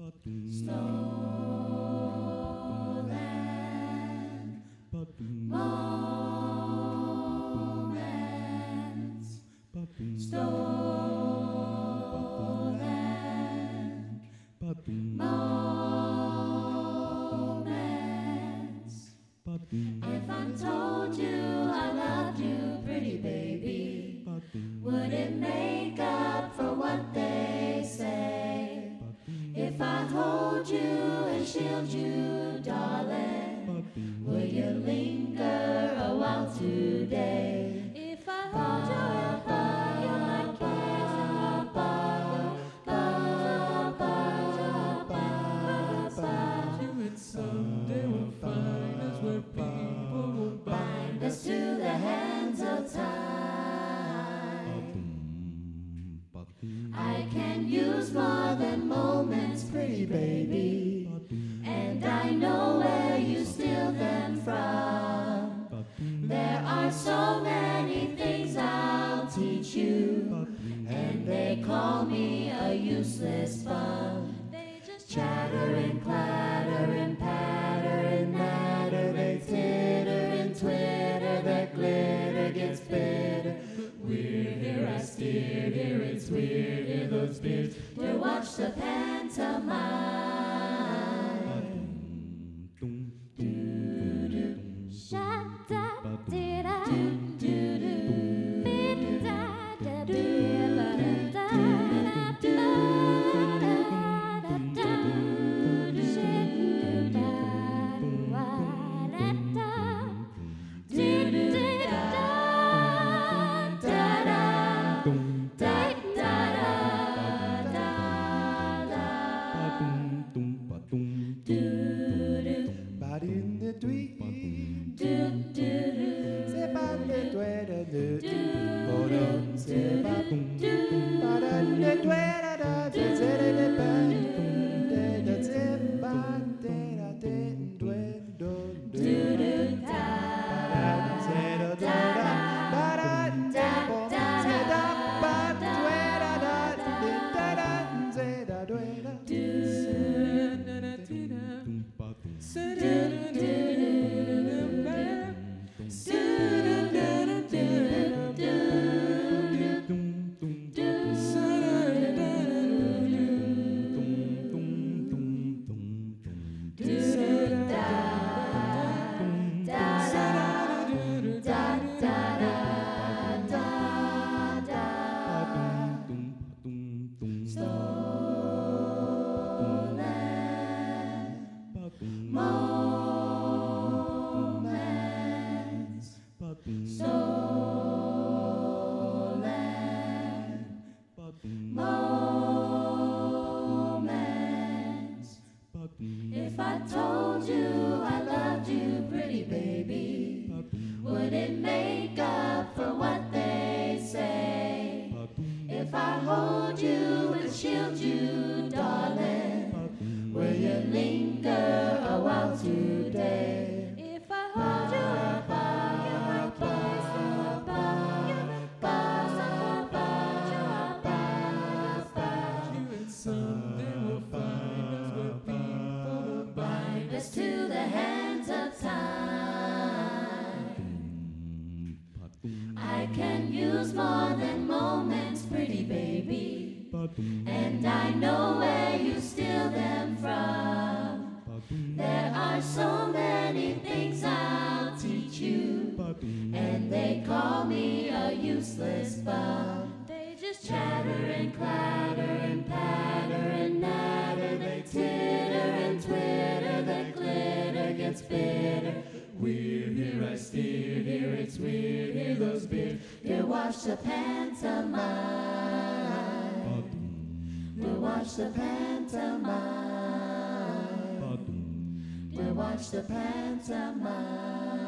Stolen moments. Stolen moments. If I told you I loved you, pretty baby, would it make up for what they say? If I hold you and shield you, darling, will you linger a while today? If I hold you and hug you like You and someday will find us where people will bind us to the hands of time. I can use more than moments, pretty baby, and I know where you steal them from. There are so many things I'll teach you, and they call me a useless bum. They just chatter and clatter and patter and natter. They titter and twitter, their glitter gets bitter. We're here, I steer, here it's weird, hear those beers. We'll watch the pantomime. Do-do. Sha-da-dee-da. Do-do-do. If I told you I loved you, pretty baby, would it make up for what they say? If I hold you and shield you, darling, will you linger a while today? If I hold you up, someday will find us where people will bind us to the hands of time. I can use more than moments, pretty baby, and I know where you steal them from. There are so many things I'll teach you, and they call me a useless bum. They just chatter and clatter and patter and natter. They titter and twitter, their glitter gets bitter. We're here, I steer, here it's weird, hear those beers. You watch the pantomime. We'll watch the pantomime. We'll watch the pantomime.